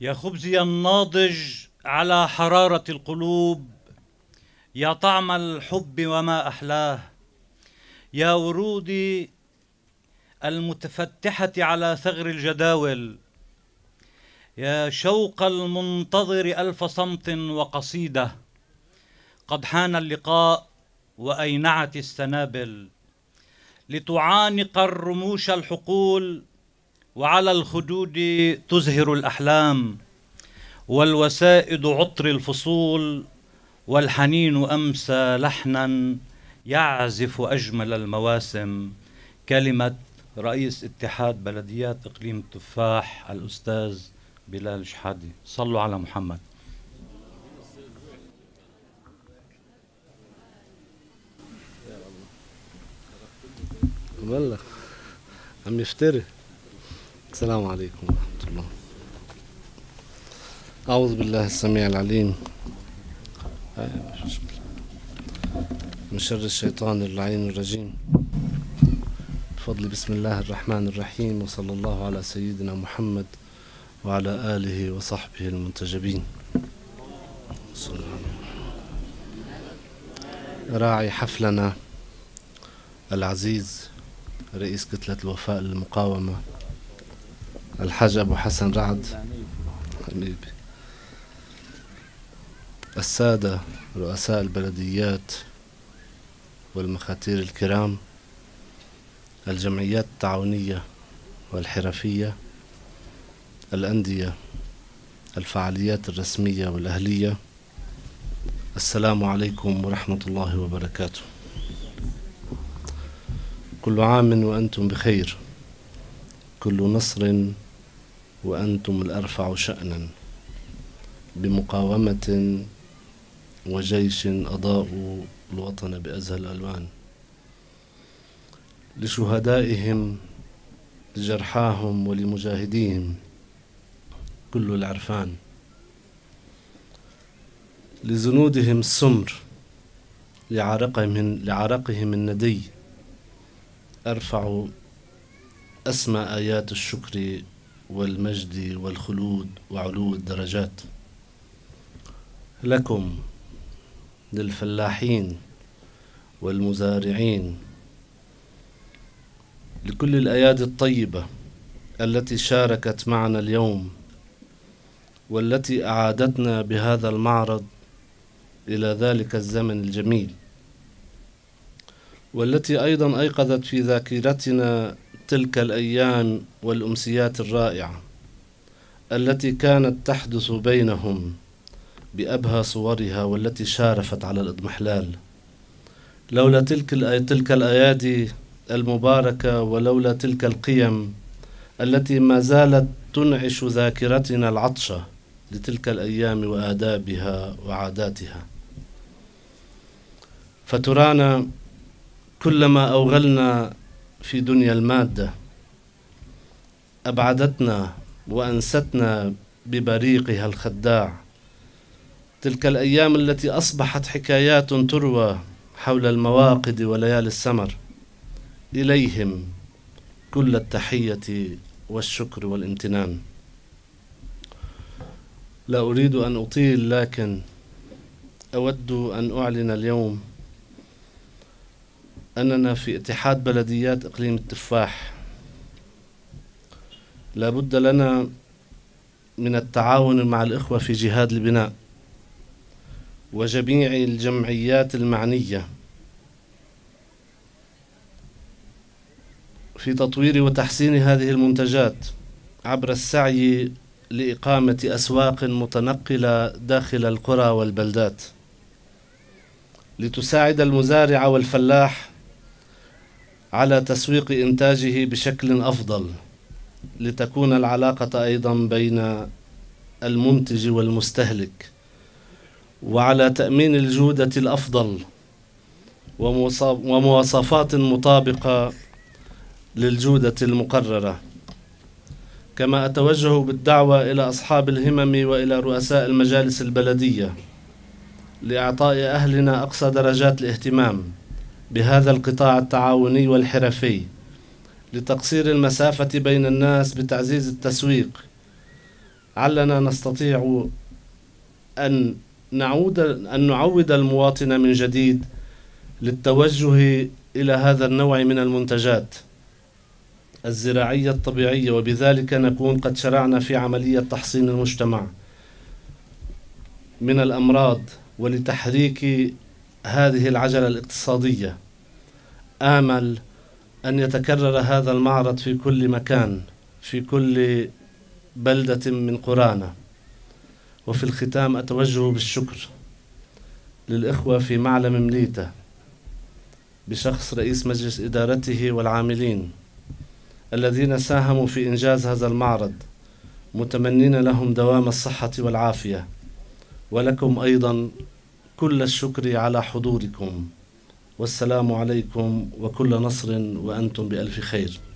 يا خبزي الناضج على حرارة القلوب، يا طعم الحب وما أحلاه، يا ورودي المتفتحة على ثغر الجداول، يا شوق المنتظر ألف صمت وقصيدة. قد حان اللقاء وأينعت السنابل لتعانق الرموش الحقول، وعلى الخدود تزهر الأحلام، والوسائد عطر الفصول، والحنين أمسى لحنا يعزف أجمل المواسم. كلمة رئيس اتحاد بلديات إقليم التفاح الأستاذ بلال شحادي. صلوا على محمد. والله عم يفتري. السلام عليكم ورحمة الله. أعوذ بالله السميع العليم من شر الشيطان اللعين الرجيم. بفضل بسم الله الرحمن الرحيم، وصلى الله على سيدنا محمد وعلى آله وصحبه المنتجبين. راعي حفلنا العزيز رئيس كتلة الوفاء للمقاومة الحاج أبو حسن رعد حبيبي، السادة رؤساء البلديات والمخاتير الكرام، الجمعيات التعاونية والحرفية، الأندية، الفعاليات الرسمية والأهلية، السلام عليكم ورحمة الله وبركاته. كل عام وأنتم بخير، كل نصر وأنتم الأرفع شأنا، بمقاومة وجيش أضاءوا الوطن بأزهى الألوان، لشهدائهم لجرحاهم ولمجاهديهم كل العرفان، لزنودهم السمر لعرقهم الندي، أرفع أسمى آيات الشكر والمجد والخلود وعلو الدرجات لكم، للفلاحين والمزارعين، لكل الأيادي الطيبة التي شاركت معنا اليوم، والتي أعادتنا بهذا المعرض إلى ذلك الزمن الجميل، والتي أيضا أيقظت في ذاكرتنا تلك الأيام والأمسيات الرائعة التي كانت تحدث بينهم بأبهى صورها، والتي شارفت على الإضمحلال. لولا تلك الأيادي المباركة، ولولا تلك القيم التي ما زالت تنعش ذاكرتنا العطشة لتلك الأيام وآدابها وعاداتها، فترانا كلما أوغلنا في دنيا المادة أبعدتنا وأنستنا ببريقها الخداع. تلك الأيام التي أصبحت حكايات تروى حول المواقد وليالي السمر، إليهم كل التحية والشكر والامتنان. لا أريد أن أطيل، لكن أود أن أعلن اليوم أننا في اتحاد بلديات إقليم التفاح لا بد لنا من التعاون مع الإخوة في جهاد البناء وجميع الجمعيات المعنية في تطوير وتحسين هذه المنتجات عبر السعي لإقامة أسواق متنقلة داخل القرى والبلدات، لتساعد المزارع والفلاح على تسويق إنتاجه بشكل أفضل، لتكون العلاقة أيضا بين المنتج والمستهلك، وعلى تأمين الجودة الأفضل ومواصفات مطابقة للجودة المقررة. كما أتوجه بالدعوة إلى أصحاب الهمم وإلى رؤساء المجالس البلدية لإعطاء أهلنا أقصى درجات الاهتمام بهذا القطاع التعاوني والحرفي، لتقصير المسافة بين الناس بتعزيز التسويق علنا نستطيع أن نعود المواطن من جديد للتوجه إلى هذا النوع من المنتجات الزراعية الطبيعية، وبذلك نكون قد شرعنا في عملية تحصين المجتمع من الأمراض ولتحريك هذه العجلة الاقتصادية. آمل أن يتكرر هذا المعرض في كل مكان في كل بلدة من قرانا. وفي الختام أتوجه بالشكر للإخوة في معلم مليتة بشخص رئيس مجلس إدارته والعاملين الذين ساهموا في إنجاز هذا المعرض، متمنين لهم دوام الصحة والعافية، ولكم أيضا كل الشكر على حضوركم. والسلام عليكم وكل نصر وأنتم بألف خير.